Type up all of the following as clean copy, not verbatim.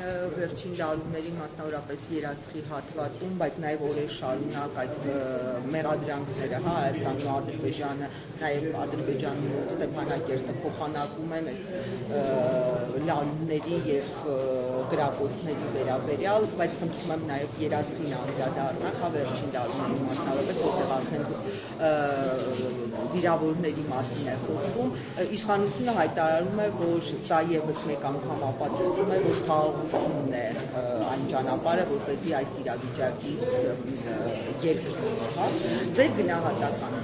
վերջին դարումներին մասնավորապես երասխի հատվածում, բայց նաև օրեր շարունակ այդ մեղադրանքները, Հայաստանն ու Ադրբեջանը, նաև Ադրբեջանն ու Ստեփանակերտը փոխանակում են այդ լարումների եւ գրակոչների վերաբերյալ, բայց խնդրում եմ նաև երասխին անդրադառնալ, վերջին դարումներին մասնավորապես, որտեղ արդեն վիրավորների մասին է խոսվում, իշխանությունը հայտարարում է, որ սա ևս մեկ անգամ ապացուցում է, որ խաղաղությունն է այն ճանապարհը, որպեսզի այս իրավիճակից երկրի, ձեր գնահատականը։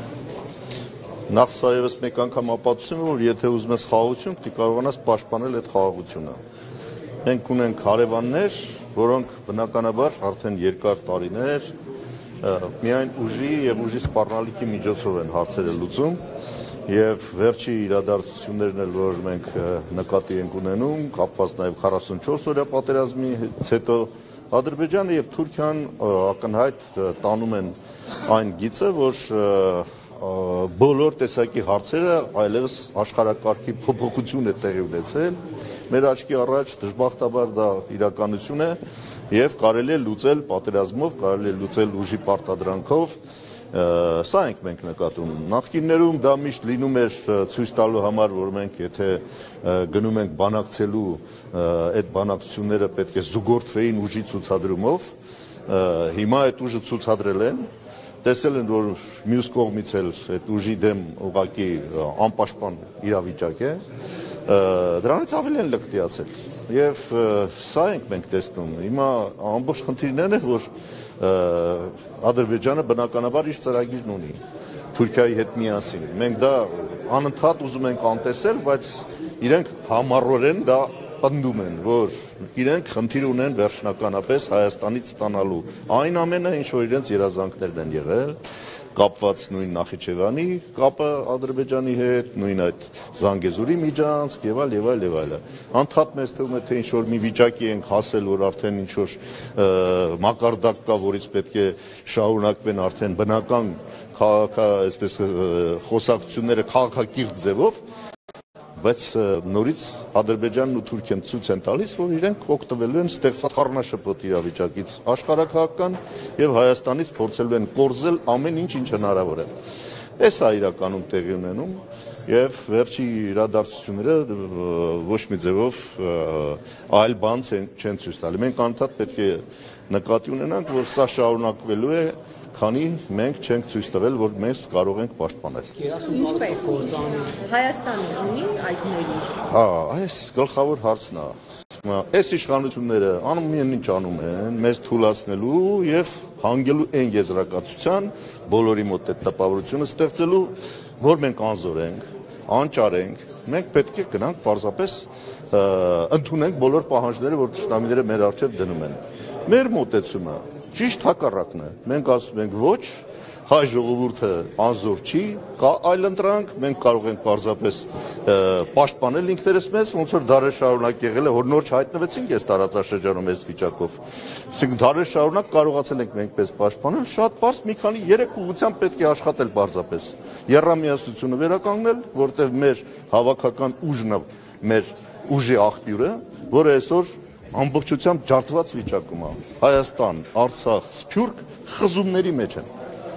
Նախ սա ևս մեկ անգամ ապացուցում է, որ եթե ուզում ես խաղաղություն, պետք է կարողանաս պաշտպանել այդ խաղաղությունը։ Մենք ունենք հարևաններ, որոնք բնականաբար արդեն երկար տարիներ միայն ուժի եւ ուժի սպառնալիքի միջոցով են հարցերը լուծում եւ վերջի իրադարձություններն էլ, որ մենք նկատի ենք ունենում, կապված նաեւ 44-օրյա պատերազմից հետո Ադրբեջանը եւ Թուրքիան ակնհայտ տանում են այն գիծը, որ բոլոր տեսակի հարցերը այլևս աշխարհակարգի փոփոխություն է տեղի ունեցել։ Մեր աչքի առաջ դժբախտաբար դա իրականություն է եւ կարելի է լուծել պատերազմով, կարելի է լուծել ուժի պարտադրանքով, սա ենք մենք նկատում։ Նախկիններում դա միշտ լինում էր ցույց տալու համար, որ մենք եթե գնում ենք բանակցելու, այդ բանակցությունները պետք է զուգորդվեին ուժի ցուցադրումով, հիմա այդ ուժը ցուցադրել են, տեսել են, որ մյուս կողմից էլ այդ ուժի դեմ ուղղակի անպաշտպան իրավիճակ է, դրանից ավելի են լկտիացել եւ սա ենք մենք տեսնում։ Հիմա ամբողջ խնդիրներն է, որ Ադրբեջանը բնականաբար իր ծրագիրն ունի Թուրքիայի հետ միասին։ Մենք դա անընդհատ ուզում ենք անտեսել, բայց իրենք համառորեն դա պնդում են, որ իրենք խնդիր ունեն վերջնականապես Հայաստանից ստանալու այն ամենը, ինչ որ իրենց երազանքներն են եղել, կապված նույն Նախիջևանի կապը Ադրբեջանի հետ, նույն այդ Զանգեզուրի միջանցք եւ այլ եւ այլ եւ այլը։ Անդադ մեզ թվում է, թե ինչ որ մի վիճակի ենք հասել, որ արդեն ինչ որ մակարդակ կա, որից պետք է շարունակվեն արդեն բնական այսպես խոսակցությունները քաղաքակիրթ ձևով, բայց նորից Ադրբեջանն ու Թուրքիան ցույց են տալիս, որ իրենք օգտվելու են ստեղծած խառնաշփոթ իրավիճակից աշխարհակահաղական եւ Հայաստանից փորձելու են կորզել ամեն ինչ, ինչ հնարավոր է։ Էս է իրականում տեղի ունենում եւ վերջի իրադարձությունները ոչ մի ձևով այլ բան չեն ցույց տալի։ Մենք անդադ պետք է նկատի ունենանք, որ սա շարունակվելու է, քանի մենք չենք ցույց տվել, որ մենք կարող ենք պաշտպանել։ Ինչպես Հայաստանը ունի այդ ներուժը։ Հա, այս գլխավոր հարցն է։ Այս իշխանությունները ամեն ինչ անում են մեզ թուլացնելու եւ հանգելու այն եզրակացության, բոլորի մոտ այդ տպավորությունը ստեղծելու, որ մենք անզորենք, անճարենք, մենք պետք է գնանք պարզապես ընդունենք բոլոր պահանջները, որ թշնամիները մեր առջև դնում են։ Մեր մոտեցումը ճիշտ հակառակն է։ Մենք ասում ենք ոչ, հայ ժողովուրդը անզոր չի, կա այլ ընտրանք, մենք կարող ենք պարզապես պաշտպանել ինքներս մեզ, ոնց որ դարեր շարունակ եղել է, որ նոր չհայտնվեցինք այս տարածաշրջանում այս վիճակով։ Այսինքն դարեր շարունակ կարողացել ենք մենք պես պաշտպանել, շատ պարզ մի քանի 3 ուղղությամբ պետք է աշխատել պարզապես։ Եռամիասնությունը վերականգնել, որտեղ մեր հավաքական ուժն է, մեր ուժի աղբյուրը, որը այսօր ամբողջությամբ ջարդված վիճակում է։ Հայաստան, Արցախ, Սփյուռք խզումների մեջ են։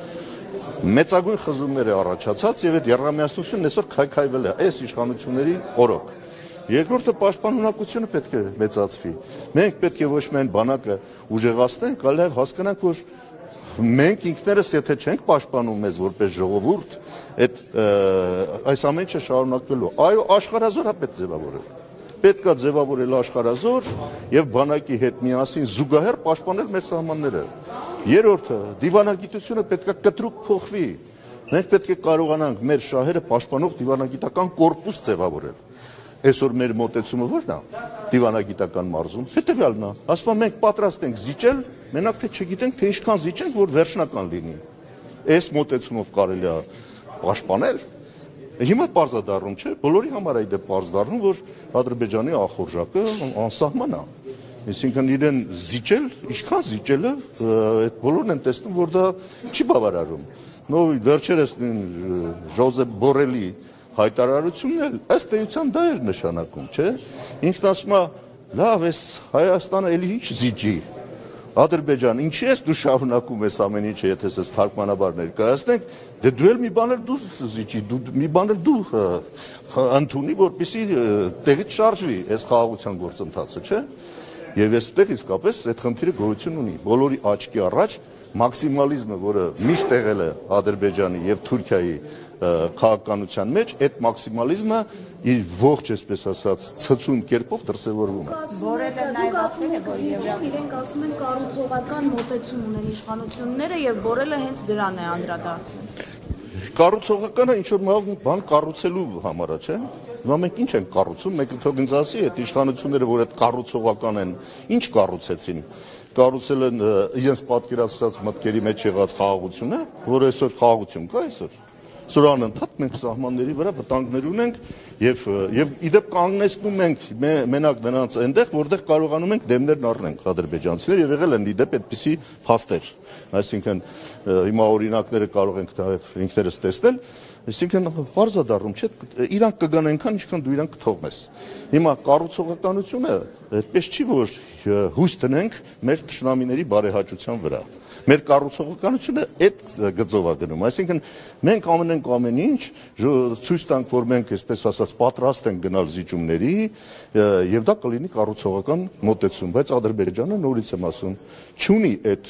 Մեծագույն խզումներ է առաջացած եւ այդ եռամիասնությունն այսօր քայքայվել է այս իշխանությունների օրոք։ Երկրորդը պաշտպանունակությունը պետք է մեծացվի։ Մենք պետք է ոչ միայն բանակը ուժեղացնենք, այլև հասկանանք, որ մենք ինքներս եթե չենք պաշտպանում մեզ որպես ժողովուրդ, այս ամեն ինչը շարունակվելու։ Այո, աշխարհազոր է պետք ձևավորել։ Պետք է ձևավորել աշխարհազոր եւ բանակի հետ միասին զուգահեռ պաշտպանել մեր սահմանները։ Երրորդը, դիվանագիտությունը պետք է կտրուկ փոխվի։ Մենք պետք է կարողանանք մեր շահերը պաշտպանող դիվանագիտական կորպուս ձևավորել։ Այսօր մեր մոտեցումը ո՞րն է դիվանագիտական մարզում։ Հետևյալն է, ասում եմ մենք պատրաստ ենք զիջել, մենակ թե չգիտենք թե ինչքան զիջենք, որ վերջնական լինի։ Այս մոտեցումով կարելի է պաշտպանել։ Հիմա պարզ է դառնում, չէ՞, բոլորի համար այդ է պարզ դառնում, որ Ադրբեջանի ախորժակը անսահման է։ Այսինքն իրեն զիջել, ինչքան զիջելը, այդ բոլորն են տեսնում, որ դա չի բավարարում։ Նոր վերջերս Ժոզեփ Բորելի հայտարարությունն էլ ըստ էության դա էր նշանակում, չէ՞։ Ինքն ասում է լավ էս Հայաստանը էլի ինչ զիջի Ադրբեջան, ինչի ես դու շարունակում ես ամեն ինչը, եթե ես թարգմանաբար ներկայացնենք, դե դու էլ մի բան էլ դու զիջի, մի բան էլ դու ընդունի, որպեսզի տեղից շարժվի այս խաղաղության գործընթացը, չէ՞։ Եվ այստեղ իսկապես այդ խնդիրը գոյություն ունի։ Բոլորի աչքի առաջ մաքսիմալիզմը, որը միշտ եղել է Ադրբեջանի եւ Թուրքիայի քաղաքականության մեջ, այդ մաքսիմալիզմը իր ողջ, այսպես ասած, ցցուն կերպով դրսևորվում է։ Որելը նաև ասել է, որ իրենք ասում են կառուցողական մոտեցում ունեն իշխանությունները եւ Բորելը հենց դրան է անդրադարձել։ Կառուցողականը ինչ որ բան կառուցելու համար է, չէ՞։ Հիմա մենք ինչ ենք կառուցում, մեկը թող ինձ ասի, այդ իշխանությունները, որ այդ կառուցողական են, ինչ կառուցեցին։ Կառուցել են իրենց պատկերացրած մտքերի մեջ եղած խաղաղությունը, որ այսօր խաղաղություն կա այսօր։ Այսօր անընդհատ մենք սահմանների վրա վտանգներ ունենք եւ իդեպ կանգնեցնում ենք մենակ նրանց այնտեղ, որտեղ կարողանում ենք դեմներն առնենք ադրբեջանցիներ եւ եղել են իդեպ այդպիսի փաստեր։ Այսինքն հիմա օրինակները կարող ենք ինքներս տեսնել, այսինքն բարձադառնում չէ, իրանք կգան այնքան, ինչքան դու իրանք կթողնես։ Հիմա կառուցողականությունը այդպես չի, որ հույս տնենք մեր ճշնամիների բարեհաճության վրա։ Մեր կառուցողականությունը այդ գծով է գնում, այսինքն մենք ամենենք ամեն ինչ ցույց տանք, որ մենք այսպես ասած պատրաստ ենք գնալ զիջումների եւ դա կլինի կառուցողական մոտեցում, բայց Ադրբեջանը նորից եմ ասում, չունի այդ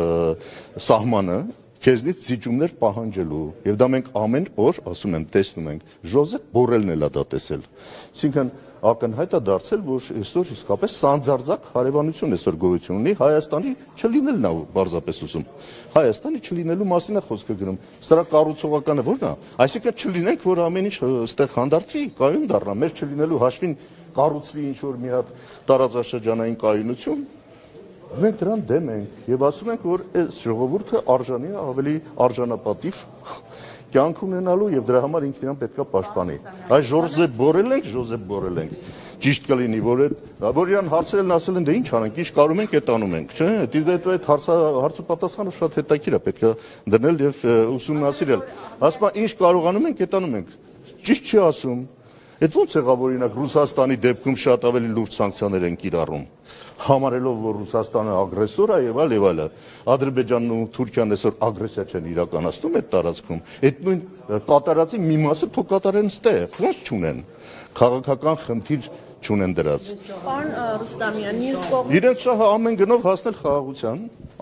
սահմանը քեզնից զիջումներ պահանջելու եւ դա մենք ամեն օր ասում եմ տեսնում ենք Ժոզեփ Բորելն էլ է դա տեսել, այսինքն ակնհայտ է դարձել, որ այսօր իսկապես սանձարձակ հարևանություն այսօր գոյություն ունի Հայաստանի չլինելն է բարձրապես ուսում։ Հայաստանի չլինելու մասին է խոսքը գնում։ Սրա կառուցողականը ո՞րն է։ Այսինքն չլինենք, որ ամեն ինչ այստեղ հանդարտվի, կայուն դառնա, մեր չլինելու հաշվին կառուցվի ինչ որ մի հատ տարածաշրջանային կայունություն։ Մենք դրան դեմ ենք եւ ասում ենք, որ այս ժողովուրդը արժանի է ավելի արժանապատիվ կյանք ունենալու եւ դրա համար ինքն իրան պետքա պաշտպանի։ Այս Ժոզեփ Բորել ենք։ Ճիշտ կլինի, որ իրան հարցերն ասել են, դե ինչ անենք, ինչ կարում ենք, այդ անում ենք, չէ՞։ Դիտեք այդ հարցը պատասխանը շատ հետաքրքիր է, պետքա դնել եւ ուսումնասիրել։ Ասում են, ինչ կարողանում ենք, այդ անում ենք։ Ճիշտ չի ասում։ Այդ ո՞նց եղավ օրինակ Ռուսաստանի դեպքում շատ ավելի լուրջ սանկցիաներ են կիրառում, համարելով որ Ռուսաստանը ագրեսոր է եւ այլ։ Ադրբեջանն ու Թուրքիան այսօր ագրեսիա չեն իրականացնում այդ տարածքում։ Այդ նույն կատարածի մի մասը թող կատարեն ստեղ, ոնց չունեն։ Քաղաքական խնդիր չունեն դրած։ Պարոն Ռուստամյան, մյուս կողմից իրենք շահ ամեն գնով հասնել խաղաղության,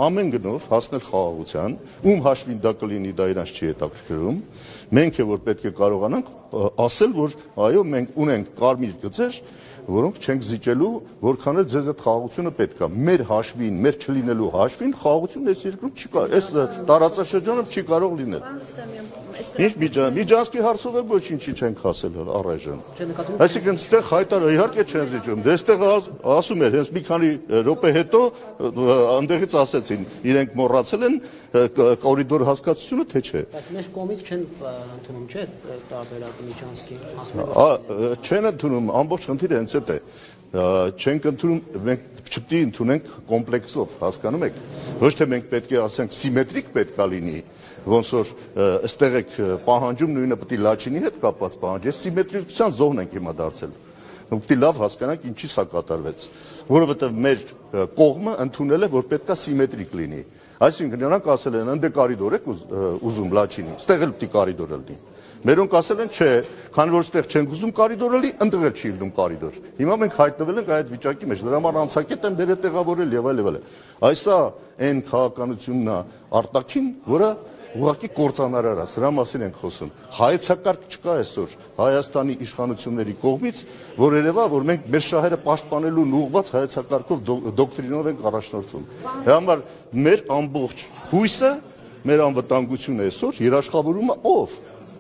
ում հաշվին դա կլինի, դա իրանց չի հետաքրքրում։ Մենք է որ պետք է կարողանանք ասել, որ այո, մենք ունենք կարմիր գծեր, որոնք չենք զիջելու, որքան էլ ձեզ այդ խաղաղությունը պետք է։ Մեր հաշվին, մեր չլինելու հաշվին խաղաղություն այս երկրում չի կարող, այս տարածաշրջանում չի կարող լինել։ Ինչ միջանցքի հարցով էլ ոչինչ չենք ասել առայժմ։ Այսինքն ստեղ հայտարարը իհարկե չեն զիջում, դե ստեղ ասում էր, հենց մի քանի րոպե հետո այնտեղից ասեցին, իրենք մոռացել են կորիդոր հասկացությունը, թե չէ։ Բայց մեր կողմից չեն ընդունում, չէ՞, տարբերակը միջանցքի չեն ընդունում, ամբողջ խնդիրը հենց այդ է։ Չենք ընդունում, մենք չպետք է ընդունենք կոմպլեքսով, հասկանում եք։ Ոչ թե մենք պետք է ասենք սիմետրիկ պետք է լինի, ոնց որ այստեղ եք պահանջում նույնը պետք է Լաչինի հետ կապված պահանջ, ես սիմետրիկության զոհն ենք հիմա դարձել։ Պետք է լավ հասկանանք ինչի սա կատարվեց, որովհետև մեր կողմը ընդունել է, որ պետք է սիմետրիկ լինի։ Այսինքն նրանք ասել են, ընդ կարիդոր եք ուզում Լաչինի, ստեղ էլ պետք է կարիդոր լինի։ Մերոնք ասել են, չէ, քանի որ ստեղ չենք ուզում կարիդորը լի, ընդեղ էլ չի լինում կարիդոր։ Հիմա մենք հայտնվել ենք այդ վիճակի մեջ, դրա համար անցակետ են բերել տեղավորել եւ այլ։ Այսա այն քաղաքականությունն է արտաքին, որը ուղղակի կործանարար է, սրա մասին ենք խոսում։ Հայեցակարգ չկա այսօր Հայաստանի իշխանությունների կողմից, որ երևա, որ մենք մեր շահերը պաշտպանելուն ուղղված հայեցակարգով դոկտրինով ենք առաջնորդվում։ Դրա համար մեր ամբողջ հույսը, մեր անվտանգությունը այսօր երաշխավորումը ով։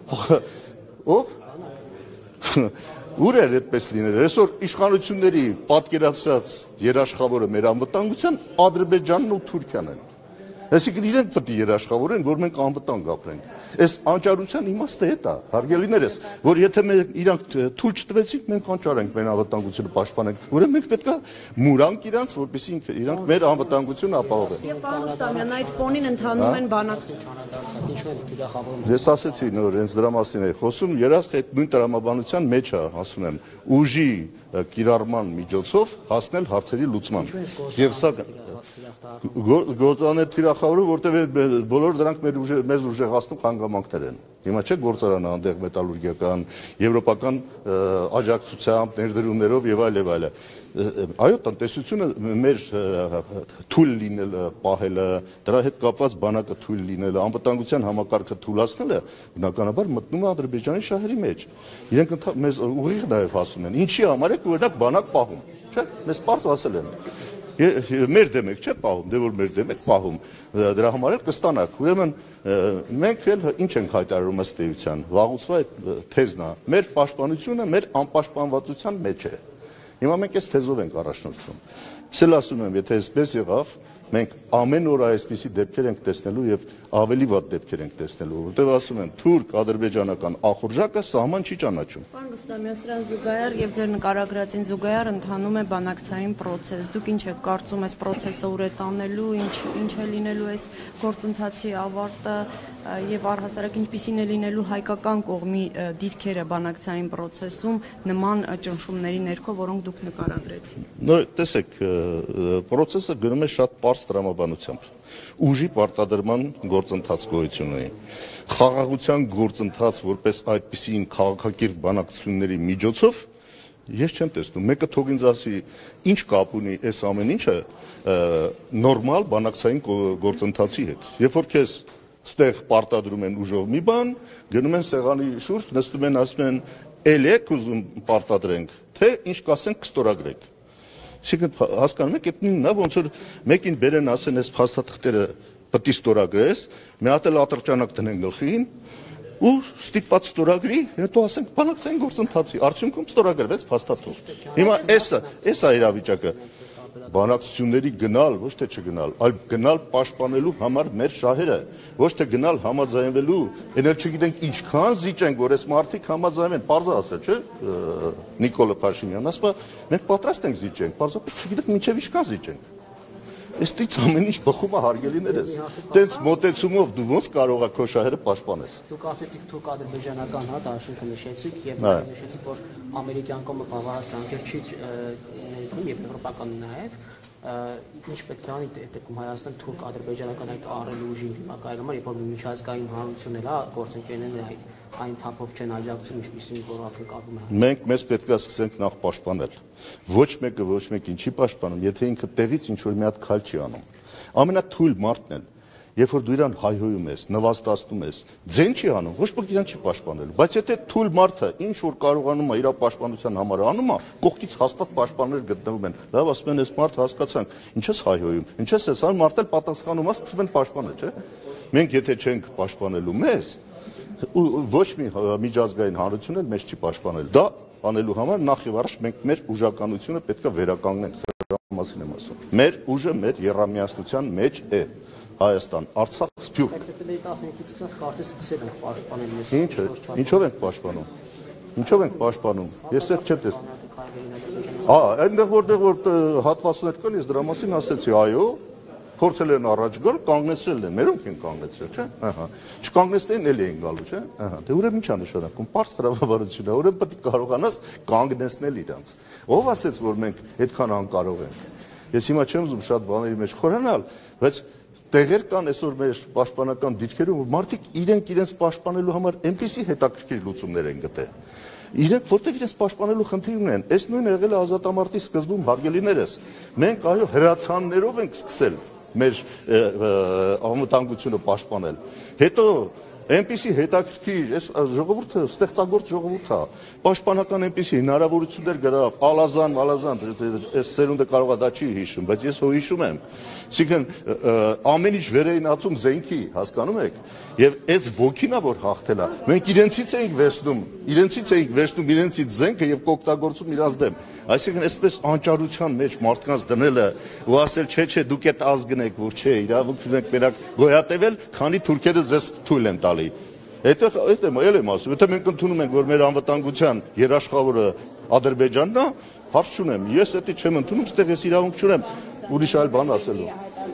Ուր էր այդպես լինել։ Այսօր իշխանությունների պատկերացրած երաշխավորը մեր անվտանգության Ադրբեջանն ու Թուրքիան են։ Այսինքն իրենք պետք է երաշխավորեն, որ մենք անվտանգ ապրենք։ Այս անճարության իմաստը է դա, հարգելիներս, որ եթե մենք իրանք թույլ չտվեցինք, մենք անճարենք մեր անվտանգությունը պաշտպանենք։ Ուրեմն մենք պետք է մուրանք իրանք, որպեսզի իրանք մեր անվտանգությունը ապահովեն։ Եվ պարոն Ռուստամյան, այդ ֆոնին ընթանում են Ես ասեցի նոր հենց դրա մասին էի խոսում, երաշխ այդ նույն տրամաբանության մեջ է, ասում եմ, ուժի կիրառման միջոցով հասնել հարցերի լուծման։ Եվ սա գործարաններ թիրախավորում, որտեղ բոլոր դրանք մեզ ուժեղացնում հանգամանքներ են։ Հիմա չէ գործարանը անդեղ մետալուրգիական, եվրոպական աջակցությամբ, ներդրումներով եւ այլ եւ այլ։ Այո, տնտեսությունը մեր թույլ լինելը, պահելը, դրա հետ կապված բանակը թույլ լինելը, անվտանգության համակարգը թույլացնելը բնականաբար մտնում է Ադրբեջանի շահերի մեջ։ Իրենք մեզ ուղիղ նաև ասում են, ինչի համար եք օրինակ բանակ պահում, չէ՞։ Մեզ պարզ ասել են։ Մեր դեմ եք չէ պահում, դե որ մեր դեմ եք պահում, դրա համար էլ կստանաք։ Ուրեմն մենք էլ ինչ ենք հայտարարում ըստ էության, վաղուց այդ թեզն է, մեր պաշտպանությունը մեր անպաշտպանվածության մեջ է։ Հիմա մենք այս թեզով ենք առաջնորդվում։ Սել ասում եմ, եթե այսպես եղավ, մենք ամեն օր այսպիսի դեպքեր ենք տեսնելու եւ ավելի վատ դեպքեր ենք տեսնելու, որտեղ ասում եմ, թուրք-ադրբեջանական ախորժակը սահման չի ճանաչում։ Պարոն Ռուստամյան, սրան զուգահեռ եւ ձեր նկարագրածին զուգահեռ ընթանում է բանակցային process։ Դուք ինչ եք կարծում, այս process-ը ուր է տանելու, ինչ է լինելու այս գործընթացի ավարտը եւ առհասարակ ինչպիսին է լինելու հայկական կողմի դիրքերը բանակցային process-ում նման ճնշումների ներքո, որոնք դուք նկարագրեցիք։ Նո, տեսեք, process-ը գնում է շատ պարզ տրամաբանությամբ։ Ուժի պարտադրման գործընթաց գոյություն ունի։ Խաղաղության գործընթաց որպես այդպիսին քաղաքակիրթ բանակցությունների միջոցով ես չեմ տեսնում։ Մեկը թող ինձ ասի, ինչ կապ ունի այս ամեն ինչը նորմալ բանակցային գործընթացի հետ։ Երբ որ քեզ ստեղ պարտադրում են ուժով մի բան, գնում են սեղանի շուրջ, նստում են, ասում են, «Էլ եք ուզում պարտադրենք, թե ինչ կասենք կստորագրենք»։ Այսինքն հասկանում եք, այդ նույնն է, ոնց որ մեկին բերեն ասեն, այս փաստաթղթերը պետք է ստորագրես, մի հատ էլ ատրճանակ դնեն գլխին ու ստիպված ստորագրի, հետո ասենք բանակցային գործընթացի արդյունքում ստորագրվեց փաստաթուղթ։ Հիմա էս է իրավիճակը։ Բանակցությունների գնալ, ոչ թե չգնալ, այլ գնալ պաշտպանելու համար մեր շահերը, ոչ թե գնալ համաձայնվելու, այլ չգիտենք ինչքան զիջենք, որ այս մարդիկ համաձայնվեն, պարզ ասել, չէ՞, Նիկոլա Փաշինյանն ասում է, մենք պատրաստ ենք զիջենք, պարզապես չգիտենք մինչև ինչքան զիջենք։ Այստից ամեն ինչ բխում է հարգելիներս։ Տենց մոտեցումով դու ոնց կարող ես քո շահերը պաշտպանես։ Դուք ասեցիք թուրք-ադրբեջանական, հա, դաշինքը նշեցիք եւ նշեցիք, որ ամերիկյան կողմը բավարար ջանքեր չի ներդնում եւ եվրոպական նաեւ։ Ինչ պետք է անի դեպքում Հայաստան թուրք-ադրբեջանական այդ առելու ուժի դիմակայելու համար, երբ որ միջազգային հանրություն էլ է գործընկերներն այն թափով չեն աջակցում, ինչպիսին որակը կապում է։ Մենք մեզ պետք է սկսենք նախ պաշտպանել։ Ոչ մեկը ոչ մեկին չի պաշտպանում, եթե ինքը տեղից ինչ որ մի հատ քայլ չի անում։ Ամենաթույլ մարդն է, երբ որ դու իրան հայհոյում ես, նվաստացնում ես, ձեն չի անում, ոչ ոք իրան չի պաշտպանելու։ Բայց եթե թույլ մարդը ինչ որ կարողանում է իր պաշտպանության համար անում է, կողքից հաստատ պաշտպաններ գտնվում են։ Լավ, ասում են, այս մարդ հասկացանք, ինչ ես հայհոյում, ինչ ես ան մարդ էլ պատասխանում է, սկսում են պաշտպանել, չէ՞։ Մենք եթե չենք պաշտպանելու մեզ, ոչ մի միջազգային հանրություն էլ մեզ չի պաշտպանել։ Դա անելու համար նախ եւ առաջ մենք մեր ուժականությունը պետք է վերականգնենք, սրա մասին եմ ասում։ Մեր ուժը մեր եռամիասնության մեջ է։ Հայաստան, Արցախ, Սփյուռք։ Սեպտեմբերի 15-ից սկսած կարծես սկսել ենք պաշտպանել մեզ։ Ինչ է, ինչով ենք պաշտպանում։ Ինչով ենք պաշտպանում։ Ես էլ չեմ տեսնում։ Այնտեղ որտեղ հատվածներ կան, ես դրա մասին ասեցի, այո, փորձել են առաջ գալ, կանգնեցրել են, մերոնք են կանգնեցրել, չէ՞։ Ահա։ Չկանգնեցնեն էլ էին գալու, չէ՞։ Ահա։ Դե ուրեմն ի՞նչ է նշանակում։ Պարզ տրամաբանություն է, ուրեմն պետք է կարողանաս կանգնեցնել իրանց։ Ո՞վ ասեց, որ մենք այդքան անկարող ենք։ Ես հիմա չեմ ուզում շատ բաների մեջ խորանալ, բայց տեղեր կան այսօր մեր պաշտպանական դիրքերում, որ մարդիկ իրենց պաշտպանելու համար այնպիսի հետաքրքիր լուծումներ են գտել։ Իրենք որտեղ իրենց պաշտպանելու խնդիր ունեն։ Այս նույնը եղել է ազատամարտի սկզբում, հարգելիներս։ Մենք այո հրացաններով ենք սկսել մեր անվտանգությունը պաշտպանել։ Հետո այնպիսի հետաքրքիր, այս ժողովուրդը ստեղծագործ ժողովուրդ է։ Պաշտպանական այնպիսի հնարավորություններ գրավ, ալազան, այս սերունդը կարող է դա չի հիշում, բայց ես հո հիշում եմ։ Այսինքն ամեն ինչ վեր էին ածում զենքի, հասկանում եք։ Եվ այս ոգին է, որ հաղթել է։ Մենք իրենցից էինք վերցնում իրենցից զենքը եւ կօգտագործում իրաց դեմ։ Այսինքն այսպես անճարության մեջ մարդկանց դնելը ու ասել չէ, դուք այդ ազգն եք, որ չէ, իրավունք ունեք մենակ գոյատևել, քանի թուրքերը ձեզ թույլ են տալի։ Այդ եմ ասում, եթե մենք ընդունում ենք, որ մեր անվտանգության երաշխավորը Ադրբեջանն է, հարց չունեմ։ Ես դա չեմ ընդունում, ստեղ ես իրավունք չունեմ ուրիշ այլ բան ասելու։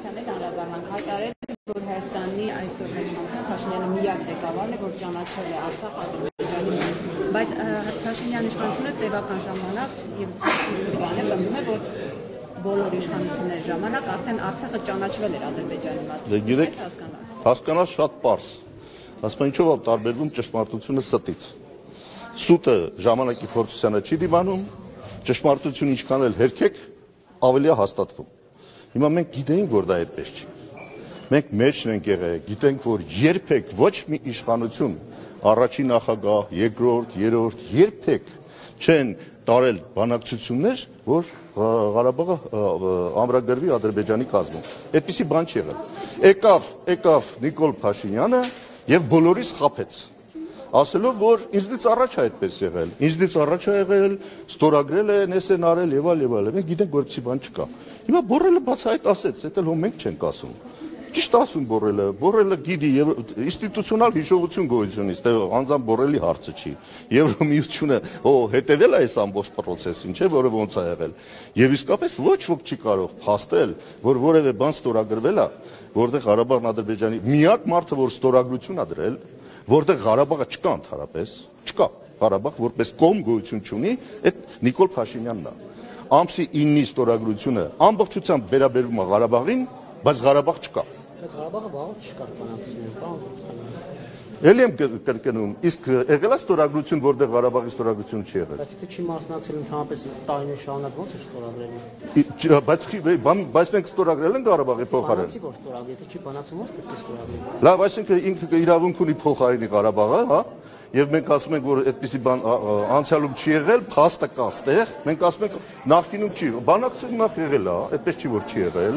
Որ Հայաստանի այսօր իշխանության Փաշինյանը միակ ղեկավարն է, որ ճանաչել է Արցախ Ադրբեջանի, բայց Փաշինյանի իշխանությունը տևական ժամանակ եւ իսկական է բնդում է, որ բոլոր իշխանությունների ժամանակ արդեն Արցախը ճանաչվել էր Ադրբեջանի մասով։ Գիտեք, հասկանալ շատ պարզ։ Ասում են ինչով է տարբերվում ճշմարտությունը ստից։ Սուտը ժամանակի փորձությանը չի դիմանում, ճշմարտությունը ինչքան էլ հերքեք, ավելի է հաստատվում։ Հիմա մենք գիտենք, որ դա այդպես չի։ Մենք մեջն ենք եղել, գիտենք, որ երբեք ոչ մի իշխանություն, առաջին նախագահ, երկրորդ, երրորդ, երբեք չեն տարել բանակցություններ, որ Ղարաբաղը ամրագրվի Ադրբեջանի կազմում։ Այդպիսի բան չի եղել։ Եկավ Նիկոլ Փաշինյանը եւ բոլորիս խաբեց։ Ասելով, որ ինձնից առաջ է այդպես եղել, ինձնից առաջ է եղել, ստորագրել են, էս են արել եւ այլ։ Մենք գիտենք, որ այդպիսի բան չկա։ Հիմա Բորելը բացահայտ ասեց, դա էլ հո մենք չենք ասում։ Ճիշտ ասում Բորելը գիտի եւ ինստիտուցիոնալ հիշողություն գոյություն ունի, անձամբ Բորելի հարցը չի։ Եվրոմիությունը հետեւել է այս ամբողջ process-ին, չէ՞, որը ոնց է եղել։ Եվ իսկապես ոչ ոք չի կարող փաստել, որ որևէ բան ստորագրվել է, որտեղ Ղարաբաղն Ադրբեջանի միակ մարդը, որ ստորագրություն ա դրել, որտեղ Ղարաբաղը չկա ընդհանրապես, չկա։ Ղարաբաղ որպես կողմ գոյություն չունի, այդ Նիկոլ Փաշինյանն է։ Ամսի 9-ի ստորագրությունը ամբողջությամբ վերաբերվում է Ղարաբաղին, բայց Ղարաբաղ չկա։ Բայց Ղարաբաղը վաղուց չկար բանակցությունում, բան։ Էլի եմ կրկնում, իսկ եղել է ստորագրություն, որտեղ Ղարաբաղի ստորագրություն չի եղել։ Բայց եթե չի մասնակցել ընդհանրապես տարիներ շարունակ ո՞նց է ստորագրել։ Բայց մենք ստորագրել ենք Ղարաբաղի փոխարեն։ Բանակցի որ ստորագրել, եթե չի բանակցում ո՞նց պետք է ստորագրել։ Լավ, այսինքն ինքը իրավունք ունի փոխարինի Ղարաբաղը, հա։ Եվ մենք ասում ենք, որ այդպիսի բան անցյալում չի եղել, փաստը կա ստեղ, մենք ասում ենք նախկինում չի, բանակցությունը նախ եղել է, այդպես չի որ չի եղել։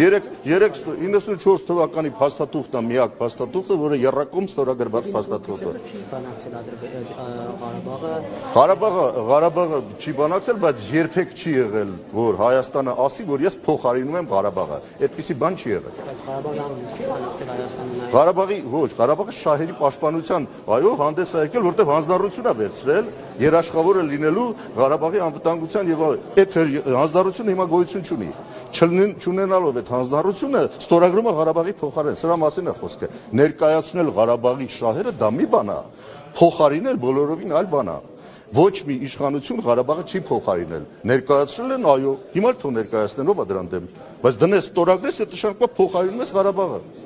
94 թվականի փաստաթուղթն է միակ փաստաթուղթը, որը երրակում ստորագրված փաստաթուղթ է։ Չի բանակցել Ղարաբաղը։ Ղարաբաղը չի բանակցել, բայց երբեք չի եղել, որ Հայաստանը ասի, որ ես փոխարինում եմ Ղարաբաղը։ Այդպիսի բան չի եղել։ Բայց Ղարաբաղն չի բանակցել Հայաստանը։ Ղարաբաղի ոչ, Ղարաբաղը շահերի պաշտպանության, այո, հանդես է եկել, որտեղ հանձնառություն է վերցրել երաշխավորը լինելու Ղարաբաղի անվտանգության եւ այդ հանձնառությունը հիմա գոյություն չունի։ Չունենալով այդ հանձնառությունը ստորագրում է Ղարաբաղի փոխարեն։ Սրա մասին է խոսքը։ Ներկայացնել Ղարաբաղի շահերը դա մի բան է, փոխարինել բոլորովին այլ բան է։ Ոչ մի իշխանություն Ղարաբաղը չի փոխարինել։ Ներկայացրել են, այո, հիմա թող ներկայացնեն, ով է դրան դեմ։ Բայց դնես ստորագրես, այդ նշանակում է փոխարինում ես Ղարաբաղը։